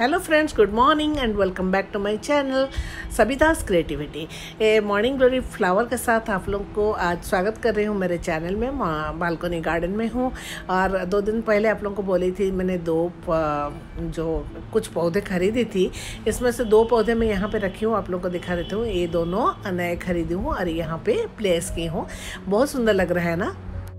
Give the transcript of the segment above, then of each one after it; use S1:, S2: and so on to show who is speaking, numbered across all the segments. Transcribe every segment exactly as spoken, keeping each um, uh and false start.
S1: Hello friends, good morning and welcome back to my channel Savita's creativity. A morning glory flower के साथ आप लोग को आज स्वागत कर रही हूँ मेरे चैनल में। बालकनी गार्डन में हूँ और दो दिन पहले आप लोगों को बोली थी मैंने दो जो कुछ पौधे खरीदी थी, इसमें से दो पौधे मैं यहाँ पे रखी हूँ, आप लोगों को दिखा देती हूँ। ये दोनों नए खरीदी हूँ और यहाँ पे प्लेस की हूँ। बहुत सुंदर लग रहा है ना।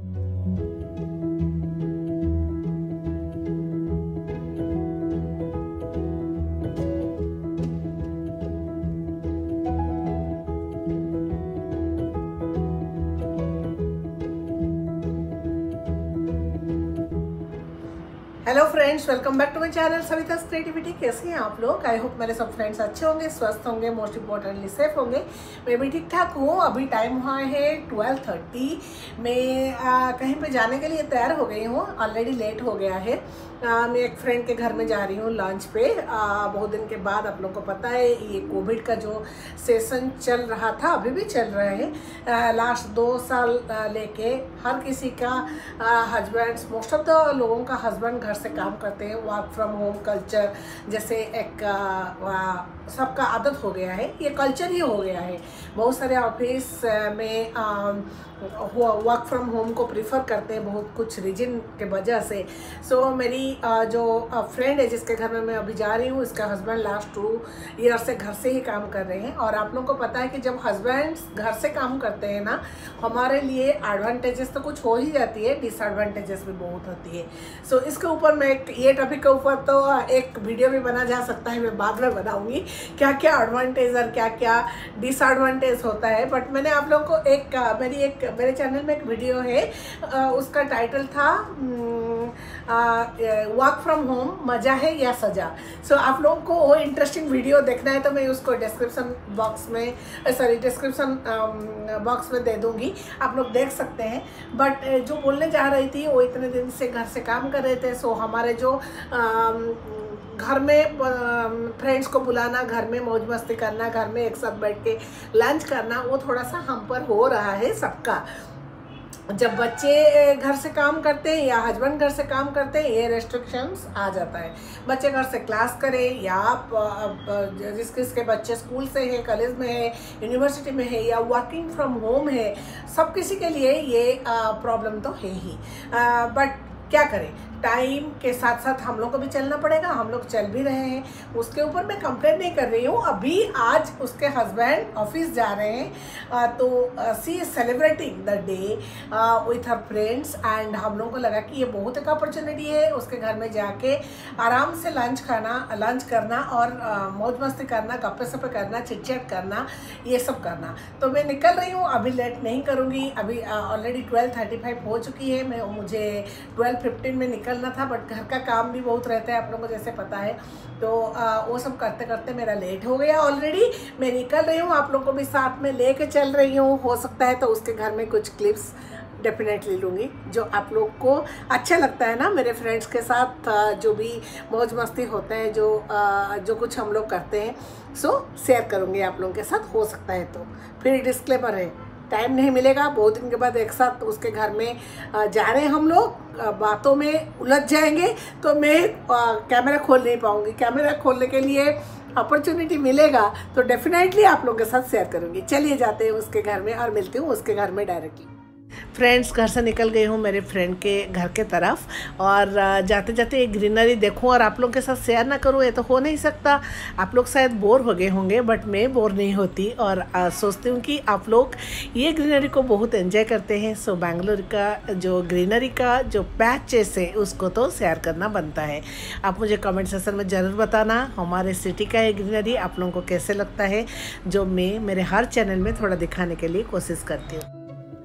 S1: Hello friends, welcome back to my channel Savita's creativity. कैसे हैं आप लोग? आई होप मेरे सब फ्रेंड्स अच्छे होंगे, स्वस्थ होंगे, मोस्ट इम्पोर्टेंटली सेफ होंगे। मैं भी ठीक ठाक हूँ। अभी टाइम हुआ है ट्वेल्व थर्टी। मैं आ, कहीं पे जाने के लिए तैयार हो गई हूँ, ऑलरेडी लेट हो गया है। आ, मैं एक फ्रेंड के घर में जा रही हूँ लंच पे। आ, बहुत दिन के बाद, आप लोग को पता है ये कोविड का जो सेशन चल रहा था, अभी भी चल रहा है। लास्ट दो साल लेके हर किसी का हस्बैंड्स, मोस्ट ऑफ द लोगों का हस्बैंड घर से काम करते हैं। वर्क फ्रॉम होम कल्चर जैसे एक सबका आदत हो गया है, ये कल्चर ही हो गया है। बहुत सारे ऑफिस में वर्क फ्रॉम होम को प्रीफर करते हैं, बहुत कुछ रीजन के वजह से। सो so, मेरी uh, जो फ्रेंड है जिसके घर में मैं अभी जा रही हूँ, इसका हस्बैंड लास्ट टू ईयर से घर से ही काम कर रहे हैं। और आप लोगों को पता है कि जब हस्बैंड्स घर से काम करते हैं ना, हमारे लिए एडवांटेजेस तो कुछ हो ही जाती है, डिसएडवांटेजेस भी बहुत होती है। सो so, इसके ऊपर मैं एक ये टॉपिक के ऊपर तो एक वीडियो भी बना जा सकता है, मैं बाद में बनाऊंगी क्या क्या एडवांटेज और क्या क्या डिसएडवांटेज होता है। बट मैंने आप लोगों को एक मेरी एक मेरे चैनल में एक वीडियो है, उसका टाइटल था वर्क फ्रॉम होम मज़ा है या सजा। सो so, आप लोगों को वो इंटरेस्टिंग वीडियो देखना है तो मैं उसको डिस्क्रिप्शन बॉक्स में सॉरी डिस्क्रिप्शन बॉक्स में दे दूंगी, आप लोग देख सकते हैं। बट जो बोलने जा रही थी, वो इतने दिन से घर से काम कर रहे थे। सो so, हमारे जो घर में फ्रेंड्स को बुलाना, घर में मौज मस्ती करना, घर में एक साथ बैठ के लंच करना, वो थोड़ा सा हम पर हो रहा है सबका। जब बच्चे घर से काम करते हैं या हस्बैंड घर से काम करते हैं, ये रेस्ट्रिक्शंस आ जाता है। बच्चे घर से क्लास करें या आप जिस किसके बच्चे स्कूल से हैं, कॉलेज में है, यूनिवर्सिटी में है या वर्किंग फ्रॉम होम है, सब किसी के लिए ये प्रॉब्लम तो है ही। बट क्या करें, टाइम के साथ साथ हम लोग को भी चलना पड़ेगा। हम लोग चल भी रहे हैं, उसके ऊपर मैं कंप्लेंट नहीं कर रही हूँ। अभी आज उसके हस्बैंड ऑफिस जा रहे हैं, तो she is celebrating the day with her friends. And हम लोगों को लगा कि ये बहुत एक अपॉर्चुनिटी है उसके घर में जाके आराम से लंच खाना लंच करना और मौज मस्ती करना, गप्पे सप्पे करना, चिट चैट करना, ये सब करना। तो मैं निकल रही हूँ, अभी लेट नहीं करूँगी। अभी ऑलरेडी ट्वेल्व थर्टी फाइव हो चुकी है, मैं मुझे ट्वेल्व फिफ्टीन में निकल ना था। बट घर का काम भी बहुत रहता है, आप लोगों को जैसे पता है। तो आ, वो सब करते करते मेरा लेट हो गया ऑलरेडी। मैं निकल रही हूँ, आप लोगों को भी साथ में लेके चल रही हूँ। हो सकता है तो उसके घर में कुछ क्लिप्स डेफिनेटली लूँगी जो आप लोग को अच्छा लगता है ना। मेरे फ्रेंड्स के साथ जो भी मौज मस्ती होते हैं, जो आ, जो कुछ हम लोग करते हैं, सो शेयर करूँगी आप लोगों के साथ। हो सकता है तो फिर डिस्क्लेमर है, टाइम नहीं मिलेगा। बहुत दिन के बाद एक साथ उसके घर में जा रहे हैं हम लोग, बातों में उलझ जाएंगे तो मैं कैमरा खोल नहीं पाऊंगी। कैमरा खोलने के लिए अपॉर्चुनिटी मिलेगा तो डेफिनेटली आप लोगों के साथ शेयर करूंगी। चलिए जाते हैं उसके घर में और मिलती हूँ उसके घर में डायरेक्टली। फ्रेंड्स, घर से निकल गई हूँ मेरे फ्रेंड के घर के तरफ और जाते जाते ये ग्रीनरी देखूँ और आप लोग के साथ शेयर ना करूँ, ये तो हो नहीं सकता। आप लोग शायद बोर हो गए होंगे, बट मैं बोर नहीं होती और आ, सोचती हूँ कि आप लोग ये ग्रीनरी को बहुत एंजॉय करते हैं। सो बेंगलोर का जो ग्रीनरी का जो पैचेस है, उसको तो शेयर करना बनता है। आप मुझे कमेंट सेक्शन में ज़रूर बताना हमारे सिटी का ये ग्रीनरी आप लोगों को कैसे लगता है, जो मैं मेरे हर चैनल में थोड़ा दिखाने के लिए कोशिश करती हूँ।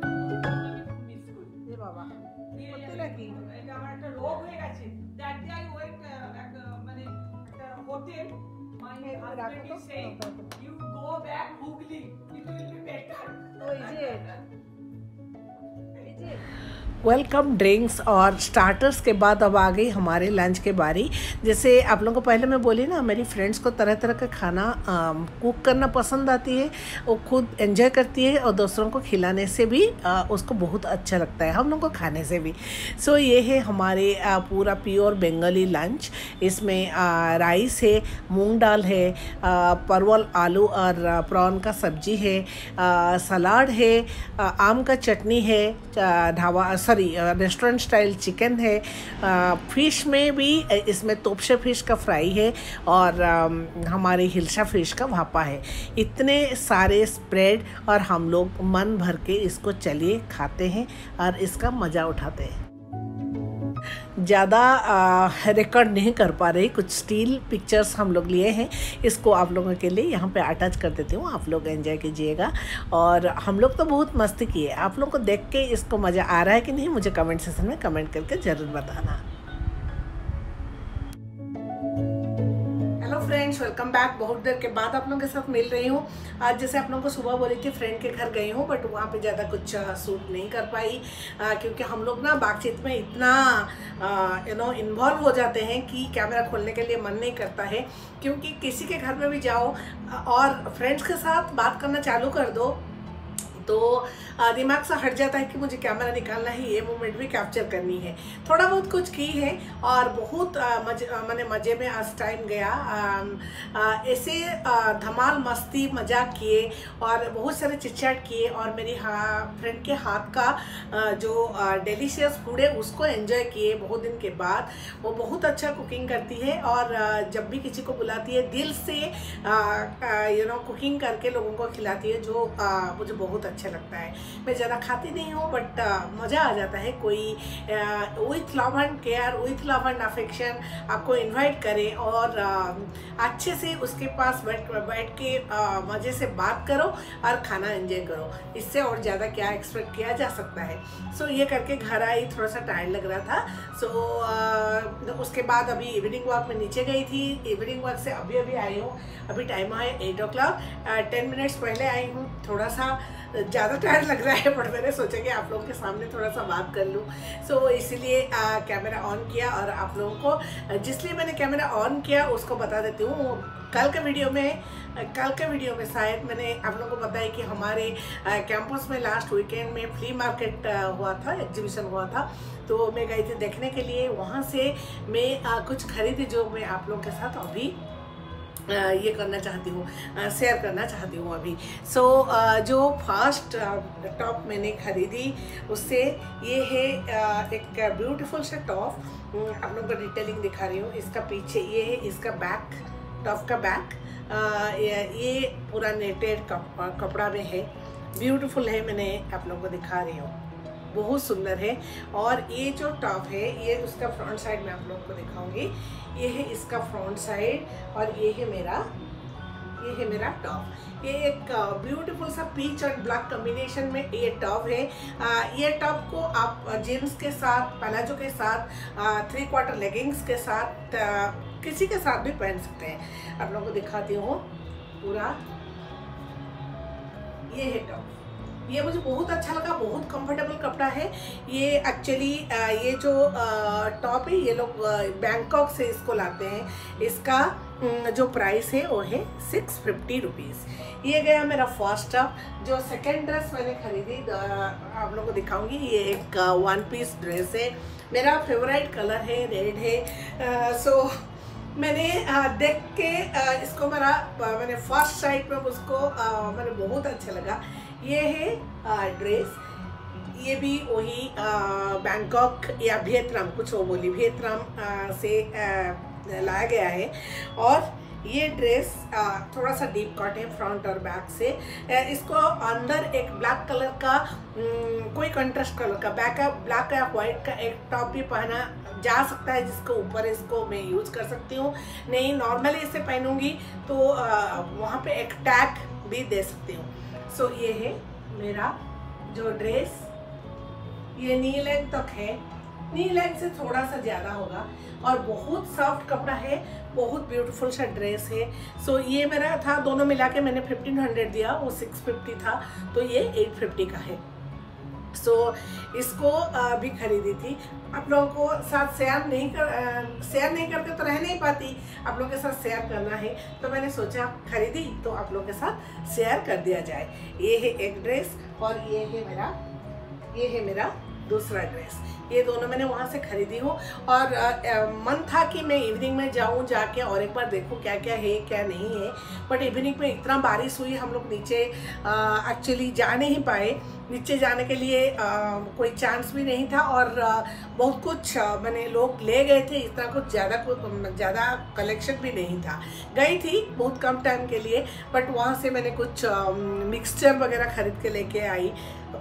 S2: husband is saying, you go back Hooghly, it will be better.
S3: Oh, is it? Is
S1: welcome drinks और स्टार्टर्स के बाद अब आ गई हमारे लंच के बारी। जैसे आप लोगों को पहले मैं बोली ना, मेरी फ्रेंड्स को तरह तरह का खाना कुक करना पसंद आती है, वो खुद एंजॉय करती है और दूसरों को खिलाने से भी आ, उसको बहुत अच्छा लगता है, हम लोग को खाने से भी। सो so, ये है हमारे आ, पूरा प्योर बंगाली लंच। इसमें आ, राइस है, मूंग दाल है, आ, परवल आलू और प्रॉन का सब्जी है, आ, सलाद है, आ, आम का चटनी है, dhaba sorry restaurant style chicken है, फ़िश में भी इसमें तोपशे फ़िश का फ्राई है और आ, हमारे हिल्सा फ़िश का भापा है। इतने सारे स्प्रेड और हम लोग मन भर के इसको चलिए खाते हैं और इसका मज़ा उठाते हैं। ज़्यादा रिकॉर्ड नहीं कर पा रही, कुछ स्टील पिक्चर्स हम लोग लिए हैं, इसको आप लोगों के लिए यहाँ पे अटैच कर देती हूँ, आप लोग एंजॉय कीजिएगा। और हम लोग तो बहुत मस्ती किए, आप लोग को देख के इसको मज़ा आ रहा है कि नहीं, मुझे कमेंट सेक्शन में कमेंट करके ज़रूर बताना। Friends, welcome back. बहुत देर के बाद आप लोगों के साथ मिल रही हूँ। आज जैसे आप लोगों को सुबह बोली थी, फ्रेंड के घर गई हूँ, बट वहाँ पे ज़्यादा कुछ शूट नहीं कर पाई, आ, क्योंकि हम लोग ना बातचीत में इतना यू नो इन्वॉल्व हो जाते हैं कि कैमरा खोलने के लिए मन नहीं करता है। क्योंकि किसी के घर में भी जाओ और फ्रेंड्स के साथ बात करना चालू कर दो तो दिमाग से हट जाता है कि मुझे कैमरा निकालना है, ये मोमेंट भी कैप्चर करनी है। थोड़ा बहुत कुछ की है और बहुत मजे मैंने मज़े में आज टाइम गया। ऐसे धमाल मस्ती मजाक किए और बहुत सारे चिटचैट किए और मेरी फ्रेंड के हाथ का जो डिलीशियस फूड है उसको एंजॉय किए बहुत दिन के बाद। वो बहुत अच्छा कुकिंग करती है और जब भी किसी को बुलाती है दिल से यू नो कुकिंग करके लोगों को खिलाती है, जो मुझे बहुत अच्छा लगता है। मैं ज़्यादा खाती नहीं हूँ, बट मज़ा आ जाता है कोई with love and care, with love and affection आपको इनवाइट करे और आ, अच्छे से उसके पास बैठ बैठ के मज़े से बात करो और खाना एंजॉय करो। इससे और ज़्यादा क्या एक्सपेक्ट किया जा सकता है। सो so, ये करके घर आई, थोड़ा सा टायर्ड लग रहा था। सो so, उसके बाद अभी इवनिंग वॉक में नीचे गई थी। इवनिंग वॉक से अभी अभी आई हूँ, अभी टाइम है eight o'clock, ten minutes पहले आई हूँ। थोड़ा सा ज़्यादा टाइम लग रहा है, पर मैंने सोचा कि आप लोगों के सामने थोड़ा सा बात कर लूँ। सो so, इसलिए कैमरा ऑन किया और आप लोगों को जिसलिए मैंने कैमरा ऑन किया उसको बता देती हूँ। कल के वीडियो में कल के वीडियो में शायद मैंने आप लोगों को बताया कि हमारे कैंपस में लास्ट वीकेंड में फ्ली मार्केट हुआ था, एग्जीबिशन हुआ था, तो मैं गई थी देखने के लिए। वहाँ से मैं कुछ खरीदी जो मैं आप लोगों के साथ अभी ये करना चाहती हूँ, शेयर करना चाहती हूँ अभी। सो so, जो फर्स्ट टॉप मैंने खरीदी उससे ये है एक ब्यूटीफुल सा टॉप। आप लोगों को डिटेलिंग दिखा रही हूँ। इसका पीछे ये है, इसका बैक, टॉप का बैक, ये पूरा नेटेड कपड़ा में है, ब्यूटीफुल है। मैंने आप लोगों को दिखा रही हूँ, बहुत सुंदर है। और ये जो टॉप है ये उसका फ्रंट साइड में आप लोगों को दिखाऊंगी। ये है इसका फ्रंट साइड और ये है मेरा ये है मेरा टॉप। ये एक ब्यूटीफुल सा पीच और ब्लैक कॉम्बिनेशन में ये टॉप है। आ, ये टॉप को आप जीन्स के साथ, प्लाजो के साथ, थ्री क्वार्टर लेगिंग्स के साथ, आ, किसी के साथ भी पहन सकते हैं। आप लोगों को दिखाती हूँ पूरा। ये है टॉप, ये मुझे बहुत अच्छा लगा, बहुत कंफर्टेबल कपड़ा है ये। एक्चुअली ये जो टॉप है ये लोग बैंकॉक से इसको लाते हैं। इसका जो प्राइस है वो है सिक्स फिफ्टी रुपीज़। ये गया मेरा फर्स्ट टॉप। जो सेकेंड ड्रेस मैंने खरीदी आप लोगों को दिखाऊंगी। ये एक वन पीस ड्रेस है, मेरा फेवरेट कलर है, रेड है। सो uh, so, मैंने आ, देख के आ, इसको मेरा मैंने फर्स्ट साइड में उसको आ, मैंने बहुत अच्छा लगा। ये है आ, ड्रेस, ये भी वही बैंकॉक या वियतनाम, कुछ वो बोली वियतनाम से आ, लाया गया है। और ये ड्रेस आ, थोड़ा सा डीप कट है फ्रंट और बैक से। आ, इसको अंदर एक ब्लैक कलर का न, कोई कंट्रास्ट कलर का बैक का ब्लैक या व्हाइट का एक टॉप भी पहना जा सकता है, जिसको ऊपर इसको मैं यूज कर सकती हूँ। नहीं नॉर्मली इसे पहनूंगी तो आ, वहाँ पे एक टैग भी दे सकती हूँ। सो so, ये है मेरा जो ड्रेस, ये नी लेग तक है, नी लेग से थोड़ा सा ज़्यादा होगा और बहुत सॉफ्ट कपड़ा है, बहुत ब्यूटीफुल सा ड्रेस है। सो so, ये मेरा था, दोनों मिला के मैंने फिफ्टीन हंड्रेड दिया, वो सिक्स फिफ्टी था, तो ये एट फिफ्टी का है। सो so, इसको भी खरीदी थी। आप लोगों को साथ शेयर नहीं कर शेयर नहीं करके तो रह नहीं पाती, आप लोगों के साथ शेयर करना है, तो मैंने सोचा खरीदी तो आप लोगों के साथ शेयर कर दिया जाए। ये है एक ड्रेस और ये है मेरा ये है मेरा दूसरा ड्रेस। ये दोनों मैंने वहाँ से खरीदी हूँ और आ, आ, मन था कि मैं इवनिंग में जाऊँ जाके और एक बार देखूँ क्या क्या है क्या नहीं है, बट इवनिंग में इतना बारिश हुई हम लोग नीचे एक्चुअली जा नहीं पाए। नीचे जाने के लिए आ, कोई चांस भी नहीं था और आ, बहुत कुछ आ, मैंने लोग ले गए थे, इतना कुछ ज़्यादा कुछ ज़्यादा कलेक्शन भी नहीं था। गई थी बहुत कम टाइम के लिए, बट वहाँ से मैंने कुछ मिक्सचर वगैरह खरीद के लेके आई,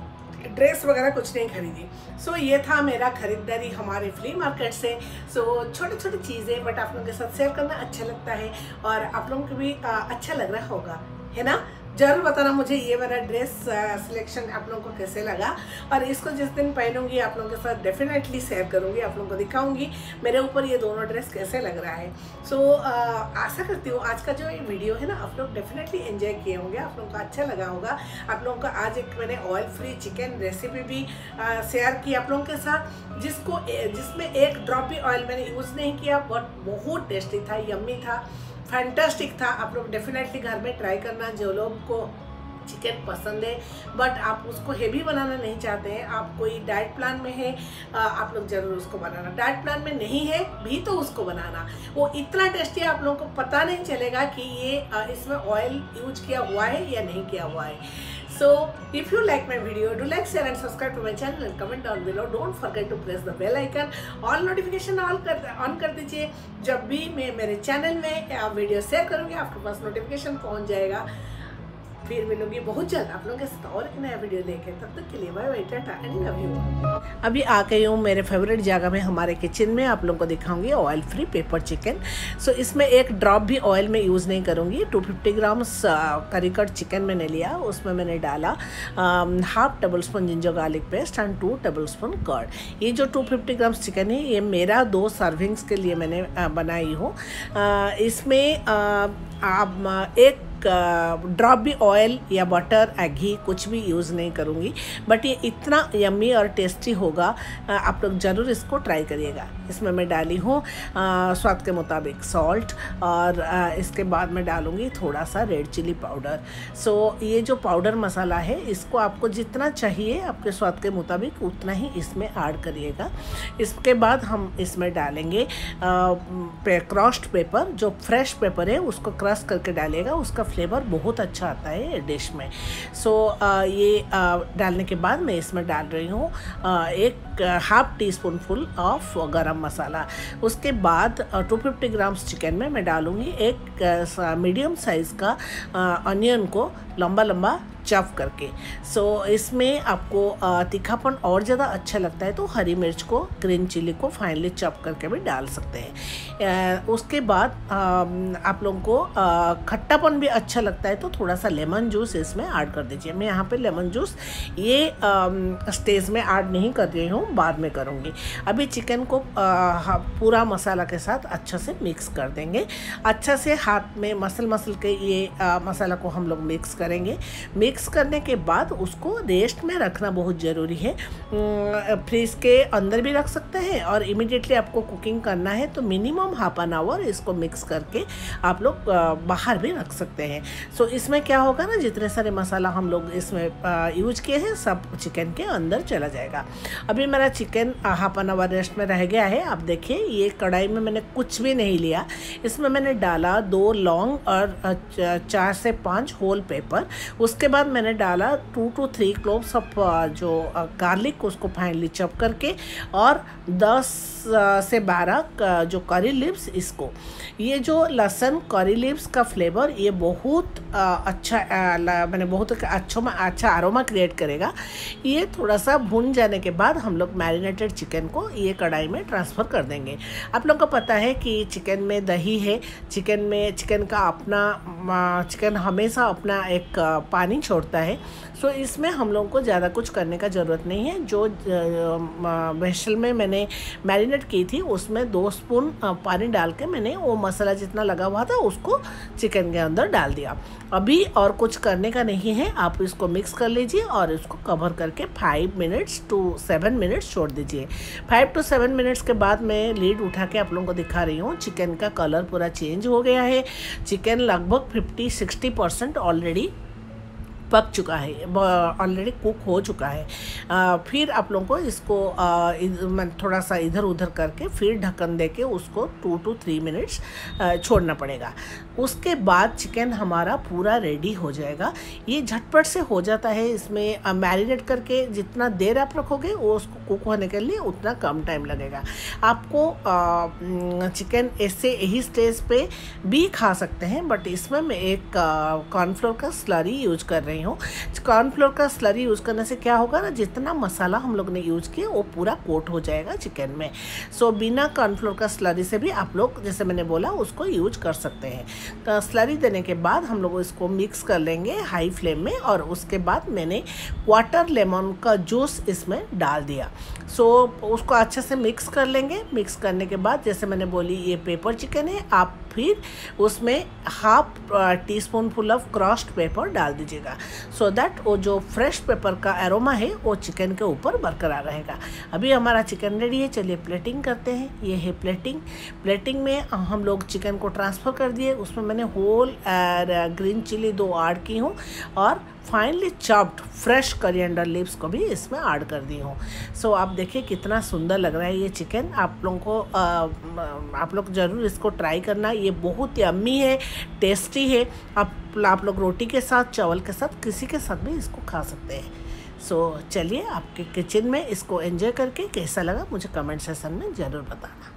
S1: ड्रेस वगैरह कुछ नहीं खरीदी। सो so, ये था मेरा खरीदारी हमारे फ्ली मार्केट से। सो so, छोटी छोटी चीज़ें बट आप लोगों के साथ शेयर करना अच्छा लगता है और आप लोगों को भी आ, अच्छा लग रहा होगा, है ना। ज़रूर बताना मुझे ये वाला ड्रेस सिलेक्शन आप लोगों को कैसे लगा, और इसको जिस दिन पहनूंगी आप लोगों के साथ डेफिनेटली शेयर करूंगी, आप लोगों को दिखाऊंगी मेरे ऊपर ये दोनों ड्रेस कैसे लग रहा है। सो so, आशा करती हूँ आज का जो ये वीडियो है ना आप लोग डेफिनेटली एंजॉय किए होंगे, आप लोगों को अच्छा लगा होगा। आप लोगों को आज एक मैंने ऑयल फ्री चिकन रेसिपी भी शेयर की आप लोगों के साथ, जिसको जिसमें एक ड्रॉप भी ऑयल मैंने यूज़ नहीं किया, बट बहुत टेस्टी था, यम्मी था, फैंटास्टिक था। आप लोग डेफिनेटली घर में ट्राई करना, जो लोग को चिकन पसंद है बट आप उसको हेवी बनाना नहीं चाहते हैं, आप कोई डाइट प्लान में है, आप लोग ज़रूर उसको बनाना। डाइट प्लान में नहीं है भी तो उसको बनाना, वो इतना टेस्टी है आप लोगों को पता नहीं चलेगा कि ये इसमें ऑयल यूज किया हुआ है या नहीं किया हुआ है। So if you like my video, do like, share and subscribe to my channel and comment down below. Don't forget to press the bell icon. All notification on कर ऑन कर दीजिए, जब भी मैं मेरे चैनल में वीडियो शेयर करूँगी आपके पास नोटिफिकेशन पहुँच जाएगा। फिर मिलूंगी बहुत जल्द आप लोगों के साथ और एक नया वीडियो लेके, तब तक के लिए bye bye, tata and love you. अभी आ गई हूँ मेरे फेवरेट जगह में, हमारे किचन में। आप लोगों को दिखाऊंगी oil free pepper chicken. So इसमें एक ड्रॉप भी ऑयल में यूज़ नहीं करूँगी। Two fifty grams curry cut chicken मैंने लिया, उसमें मैंने डाला half tablespoon ginger garlic paste and two tablespoon curd. ये जो टू फिफ्टी ग्राम्स चिकन है ये मेरा दो सर्विंग्स के लिए मैंने आ, बनाई हूँ। इसमें आप एक ड्रॉप भी ऑयल या बटर या घी कुछ भी यूज़ नहीं करूँगी, बट ये इतना यम्मी और टेस्टी होगा, आप लोग ज़रूर इसको ट्राई करिएगा। इसमें मैं डाली हूँ स्वाद के मुताबिक सॉल्ट और आ, इसके बाद मैं डालूँगी थोड़ा सा रेड चिली पाउडर। सो ये जो पाउडर मसाला है इसको आपको जितना चाहिए आपके स्वाद के मुताबिक उतना ही इसमें ऐड करिएगा। इसके बाद हम इसमें डालेंगे क्रश्ड पेपर, जो फ्रेश पेपर है उसको क्रश करके डालिएगा, उसका फ्लेवर बहुत अच्छा आता है डिश में। सो so, ये आ, डालने के बाद मैं इसमें डाल रही हूँ एक half teaspoon full of garam masala. उसके बाद टू फिफ्टी ग्राम्स चिकन में मैं डालूँगी एक मीडियम साइज़ का अनियन को लंबा लंबा चॉप करके। सो so, इसमें आपको तीखापन और ज़्यादा अच्छा लगता है तो हरी मिर्च को, ग्रीन चिली को फाइनली चॉप करके भी डाल सकते हैं। उसके बाद आप लोगों को खट्टापन भी अच्छा लगता है तो थोड़ा सा लेमन जूस इसमें ऐड कर दीजिए। मैं यहाँ पे लेमन जूस ये स्टेज में ऐड नहीं कर रही हूँ, बाद में करूँगी। अभी चिकन को आ, पूरा मसाला के साथ अच्छा से मिक्स कर देंगे। अच्छा से हाथ में मसल मसल के ये आ, मसाला को हम लोग मिक्स करेंगे। मिक्स करने के बाद उसको रेस्ट में रखना बहुत ज़रूरी है। फ्रिज के अंदर भी रख सकते हैं और इमीडिएटली आपको कुकिंग करना है तो मिनिमम हाफ एन आवर इसको मिक्स करके आप लोग बाहर भी रख सकते हैं। सो so, इसमें क्या होगा ना, जितने सारे मसाला हम लोग इसमें यूज किए हैं सब चिकन के अंदर चला जाएगा। अभी मेरा chicken half an hour rest में रह गया है। आप देखिए ये कढ़ाई में मैंने कुछ भी नहीं लिया, इसमें मैंने डाला दो लौंग और चार से पाँच होल पेपर। उसके बाद मैंने डाला two two three cloves of जो गार्लिक उसको फाइनली चॉप करके, और दस से बारह जो करी लीव्स इसको। ये जो लहसुन करी लीव्स का फ्लेवर ये बहुत अच्छा मैंने बहुत अच्छा अच्छा अरोमा क्रिएट करेगा। ये थोड़ा सा भुन जाने के बाद हम लोग मैरिनेटेड चिकन को ये कढ़ाई में ट्रांसफ़र कर देंगे। आप लोगों को पता है कि चिकन में दही है, चिकन में चिकन का अपना चिकन हमेशा अपना एक पानी छोड़ता है। सो इसमें हम लोगों को ज़्यादा कुछ करने का ज़रूरत नहीं है। जो वेसल में मैंने मैरिनेट की थी उसमें दो स्पून पानी डाल के मैंने वो मसाला जितना लगा हुआ था उसको चिकन के अंदर डाल दिया। अभी और कुछ करने का नहीं है, आप इसको मिक्स कर लीजिए और इसको कवर करके five minutes to seven minutes छोड़ दीजिए। फाइव टू सेवन मिनट्स के बाद मैं लीड उठा के आप लोगों को दिखा रही हूँ। चिकन का कलर पूरा चेंज हो गया है। चिकन लगभग फिफ्टी सिक्सटी परसेंट ऑलरेडी पक चुका है, ऑलरेडी कुक हो चुका है। आ, फिर आप लोगों को इसको आ, इध, थोड़ा सा इधर उधर करके फिर ढक्कन दे के उसको टू टू थ्री मिनट्स छोड़ना पड़ेगा। उसके बाद चिकन हमारा पूरा रेडी हो जाएगा। ये झटपट से हो जाता है। इसमें मैरिनेट करके जितना देर आप रखोगे वो उसको कुक होने के लिए उतना कम टाइम लगेगा। आपको आ, चिकन ऐसे यही स्टेज पे भी खा सकते हैं, बट इसमें मैं एक कॉर्नफ्लोर का स्लरी यूज कर रही हूँ। कॉर्नफ्लोर का स्लरी यूज़ करने से क्या होगा ना, जितना मसाला हम लोग ने यूज़ किया वो पूरा कोट हो जाएगा चिकन में। सो बिना कॉर्नफ्लोर का स्लरी से भी आप लोग, जैसे मैंने बोला, उसको यूज कर सकते हैं। तो स्लरी देने के बाद हम लोग इसको मिक्स कर लेंगे हाई फ्लेम में, और उसके बाद मैंने क्वार्टर लेमन का जूस इसमें डाल दिया। सो उसको अच्छे से मिक्स कर लेंगे। मिक्स करने के बाद, जैसे मैंने बोली, ये पेपर चिकन है, आप फिर उसमें half teaspoon full of crushed pepper डाल दीजिएगा, सो दैट वो जो फ्रेश पेपर का एरोमा है वो चिकन के ऊपर बरकरार रहेगा। अभी हमारा चिकन रेडी है। चलिए प्लेटिंग करते हैं। ये है प्लेटिंग। प्लेटिंग में हम लोग चिकन को ट्रांसफ़र कर दिए। उसमें मैंने होल ग्रीन चिली दो ऐड की हूँ और finely chopped fresh coriander leaves को भी इसमें ऐड कर दी हूँ। सो आप देखिए कितना सुंदर लग रहा है ये चिकन। आप लोगों को आ, आप लोग ज़रूर इसको ट्राई करना। ये बहुत यम्मी है, टेस्टी है। आप आप लोग रोटी के साथ, चावल के साथ, किसी के साथ भी इसको खा सकते हैं। सो चलिए, आपके किचन में इसको एंजॉय करके कैसा लगा मुझे कमेंट सेक्शन में ज़रूर बताना।